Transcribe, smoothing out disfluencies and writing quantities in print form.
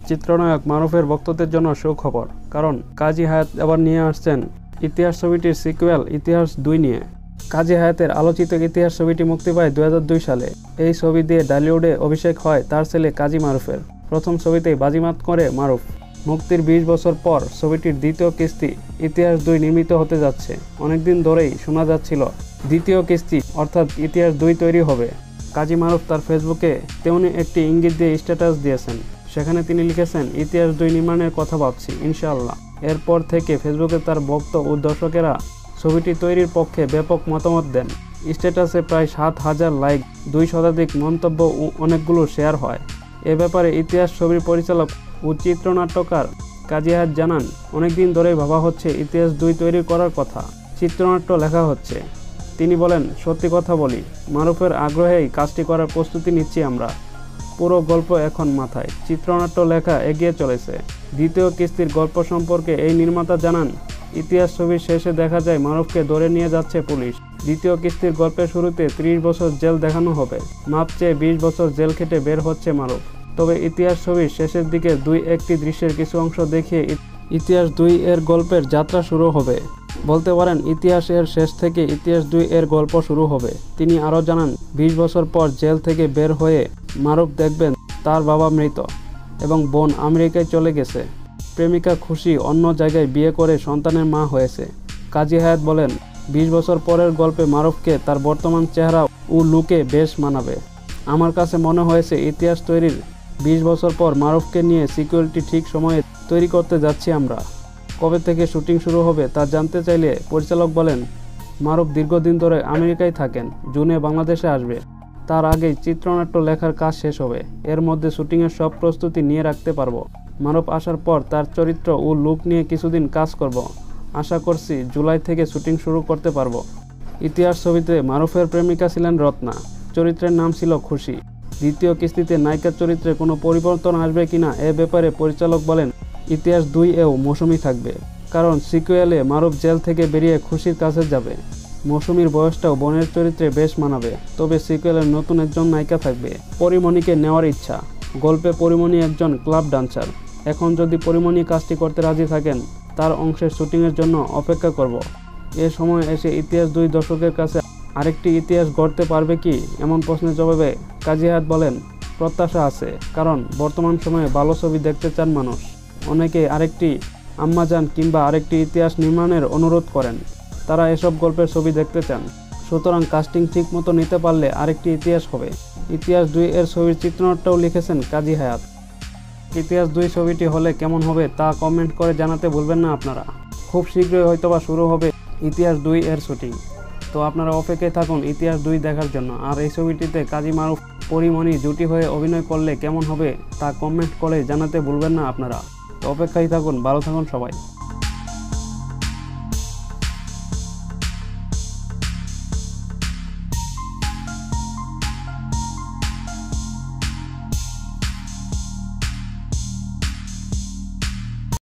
চিত্রনায়ক মারুফের ভক্তদের জন্য সুখবর, কারণ কাজী হায়াত আবার নিয়ে আসছেন ইতিহাস ছবিটির সিকুয়েল ইতিহাস-2 নিয়ে। কাজী হায়াতের আলোচিত ইতিহাস ছবিটি মুক্তি পায় 2002 সালে। এই ছবি দিয়ে ঢালিউডে অভিষেক হয় তার ছেলে কাজী মারুফের। প্রথম ছবিতেই বাজিমাত করে মারুফ। মুক্তির 20 বছর পর ছবিটির দ্বিতীয় কিস্তি ইতিহাস-2 নির্মিত হতে যাচ্ছে। অনেকদিন ধরেই শোনা যাচ্ছিল দ্বিতীয় কিস্তি অর্থাৎ ইতিহাস-2 তৈরি হবে। কাজী মারুফ তার ফেসবুকে তেমনি একটি ইঙ্গিত দিয়ে স্ট্যাটাস দিয়েছেন। সেখানে তিনি লিখেছেন, ইতিহাস-2 নির্মাণের কথা ভাবছি ইনশাআল্লাহ। এরপর থেকে ফেসবুকে তার ভক্ত ও দর্শকেরা ছবিটি তৈরির পক্ষে ব্যাপক মতামত দেন। স্ট্যাটাসে প্রায় 7,000 লাইক, 2 শতাধিক মন্তব্য ও অনেকগুলো শেয়ার হয়। এ ব্যাপারে ইতিহাস ছবির পরিচালক ও চিত্রনাট্যকার কাজী হায়াত জানান, অনেকদিন ধরেই ভাবা হচ্ছে ইতিহাস-2 তৈরি করার কথা, চিত্রনাট্য লেখা হচ্ছে। তিনি বলেন, সত্যি কথা বলি, মারুফের আগ্রহেই কাজটি করার প্রস্তুতি নিচ্ছি আমরা। পুরো গল্প এখন মাথায়, চিত্রনাট্য লেখা এগিয়ে চলেছে। দ্বিতীয় কিস্তির গল্প সম্পর্কে এই নির্মাতা জানান, ইতিহাস ছবির শেষে দেখা যায় মারুফকে ধরে নিয়ে যাচ্ছে পুলিশ। দ্বিতীয় কিস্তির গল্পের শুরুতে 30 বছর জেল দেখানো হবে। মাপ চেয়ে 20 বছর জেল খেটে বের হচ্ছে মারুফ। তবে ইতিহাস ছবির শেষের দিকে 2-1টি দৃশ্যের কিছু অংশ দেখিয়ে ইতিহাস-2 এর গল্পের যাত্রা শুরু হবে। বলতে পারেন ইতিহাস এর শেষ থেকে ইতিহাস-2 এর গল্প শুরু হবে। তিনি আরও জানান, 20 বছর পর জেল থেকে বের হয়ে মারুফ দেখবেন তার বাবা মৃত এবং বোন আমেরিকায় চলে গেছে। প্রেমিকা খুশি অন্য জায়গায় বিয়ে করে সন্তানের মা হয়েছে। কাজী হায়াত বলেন, 20 বছর পরের গল্পে মারুফকে তার বর্তমান চেহারা ও লুকে বেশ মানাবে। আমার কাছে মনে হয়েছে ইতিহাস তৈরির 20 বছর পর মারুফকে নিয়ে সিকুয়েলটি ঠিক সময়ে তৈরি করতে যাচ্ছি আমরা। কবে থেকে শুটিং শুরু হবে তা জানতে চাইলে পরিচালক বলেন, মারুফ দীর্ঘদিন ধরে আমেরিকায় থাকেন, জুনে বাংলাদেশে আসবে। তার আগেই চিত্রনাট্য লেখার কাজ শেষ হবে। এর মধ্যে শুটিংয়ের সব প্রস্তুতি নিয়ে রাখতে পারবো। মারুফ আসার পর তার চরিত্র ও লুক নিয়ে কিছুদিন কাজ করব। আশা করছি জুলাই থেকে শুটিং শুরু করতে পারবো। ইতিহাস ছবিতে মারুফের প্রেমিকা ছিলেন রত্না, চরিত্রের নাম ছিল খুশি। দ্বিতীয় কিস্তিতে নায়িকার চরিত্রে কোনো পরিবর্তন আসবে কিনা এ ব্যাপারে পরিচালক বলেন, ইতিহাস-2 এও মৌসুমি থাকবে, কারণ সিকুয়েলে মারুফ জেল থেকে বেরিয়ে খুশির কাছে যাবে। মৌসুমির বয়সটাও বোনের চরিত্রে বেশ মানাবে। তবে সিকুয়েলের নতুন একজন নায়িকা থাকবে, পরিমণিকে নেওয়ার ইচ্ছা। গল্পে পরিমণি একজন ক্লাব ডান্সার। এখন যদি পরিমণি কাজটি করতে রাজি থাকেন, তার অংশের শুটিংয়ের জন্য অপেক্ষা করব। এ সময় এসে ইতিহাস-2 দর্শকের কাছে আরেকটি ইতিহাস গড়তে পারবে কি, এমন প্রশ্নের জবাবে কাজী হায়াত বলেন, প্রত্যাশা আছে, কারণ বর্তমান সময়ে ভালো ছবি দেখতে চান মানুষ। অনেকে আরেকটি আম্মাজান কিংবা আরেকটি ইতিহাস নির্মাণের অনুরোধ করেন। তারা এসব গল্পের ছবি দেখতে চান। সুতরাং কাস্টিং ঠিক মতো নিতে পারলে আরেকটি ইতিহাস হবে। ইতিহাস-2 এর ছবির চিত্রনাট্যও লিখেছেন কাজী হায়াত। ইতিহাস-2 ছবিটি হলে কেমন হবে তা কমেন্ট করে জানাতে ভুলবেন না আপনারা। খুব শীঘ্রই হয়তোবা শুরু হবে ইতিহাস-2 এর শুটিং। তো আপনারা অপেক্ষায় থাকুন ইতিহাস-2 দেখার জন্য। আর এই ছবিটিতে কাজী মারুফ পরিমণি জুটি হয়ে অভিনয় করলে কেমন হবে তা কমেন্ট করে জানাতে ভুলবেন না আপনারা। তো অপেক্ষায় থাকুন, ভালো থাকুন সবাই।